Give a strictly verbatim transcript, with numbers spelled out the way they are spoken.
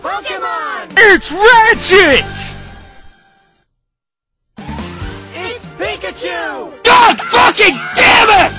Pokémon! It's Ratchet! It's Pikachu! God fucking damn it!